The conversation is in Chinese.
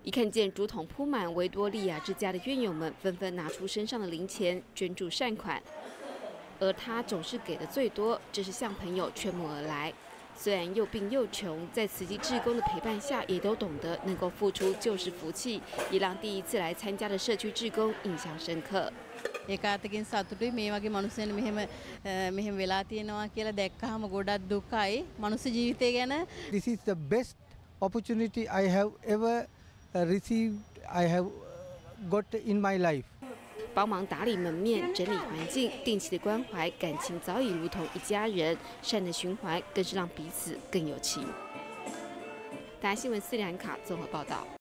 一看见竹筒铺满维多利亚之家的院友们，纷纷拿出身上的零钱捐助善款，而他总是给的最多，这是向朋友劝募而来。虽然又病又穷，在慈济志工的陪伴下，也都懂得能够付出就是福气，也让第一次来参加的社区志工印象深刻。 ඒකාතකින් සතුටුයි මේ වගේ මිනිස්සුන් මෙහෙම වෙලා තියෙනවා කියලා දැක්කහම ගොඩක් දුකයි මනුස්ස ජීවිතය ගැන. This is the best opportunity I have ever received. I have got in my life. 帮忙打理门面、整理环境，定期的关怀，感情早已如同一家人。善的循环更是让彼此更有情。台新闻斯里兰卡综合报道。